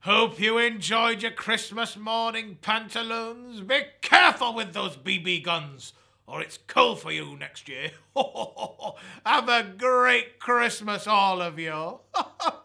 Hope you enjoyed your Christmas morning pantaloons. Be careful with those BB guns, or it's cold for you next year. Have a great Christmas, all of you.